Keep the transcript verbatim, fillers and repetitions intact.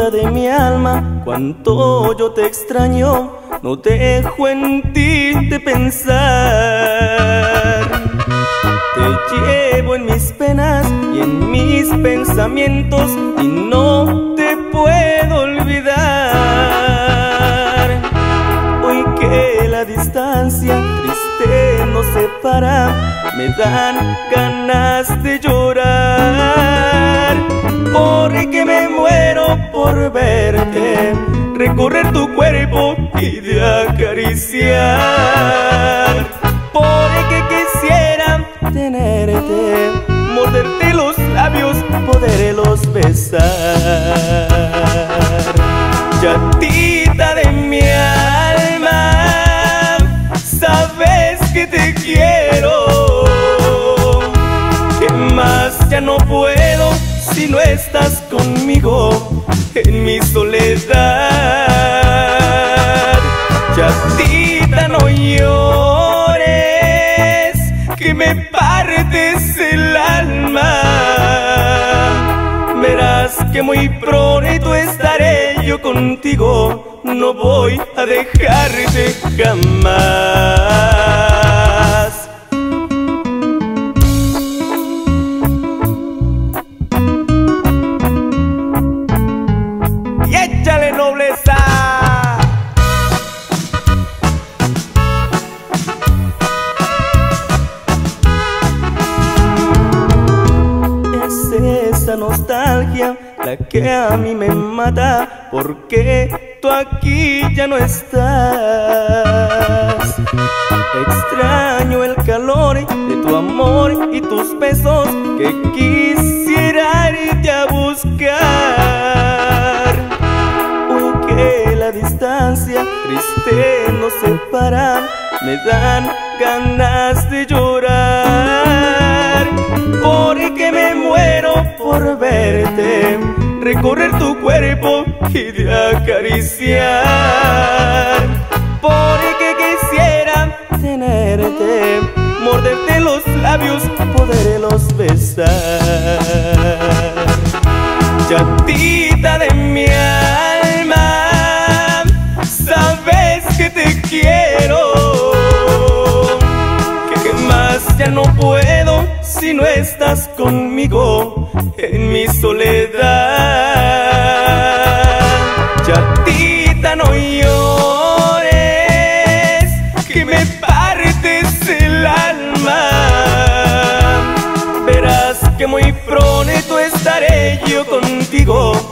Chatita de mi alma, cuánto yo te extraño, no dejo en ti de pensar. Te llevo en mis penas y en mis pensamientos y no te puedo olvidar. Hoy que la distancia triste nos separa, me dan ganas de llorar, porque me muero por verte, recorrer tu cuerpo y de acariciar. Porque quisiera tenerte, morderte los labios, poderlos besar. Chatita de mi alma, sabes que te quiero, que más ya no puedo si no estás conmigo en mi soledad. Chatita, no llores, que me partes el alma. Verás que muy pronto estaré yo contigo, no voy a dejarte jamás. Y échale, nobleza. Esa nostalgia la que a mí me mata, porque tú aquí ya no estás. Extraño el calor de tu amor y tus besos, que quisiera irte a buscar. Hoy que la distancia triste nos separa, me dan ganas de llorar, porque me muero por verte, recorrer tu cuerpo y de acariciar. Porque quisiera tenerte, morderte los labios, poderlos besar. Chatita de mi alma, sabes que te quiero, que más ya no puedo si no estás conmigo en mi soledad. Chatita, no llores, que me partes el alma. Verás que muy pronto estaré yo contigo,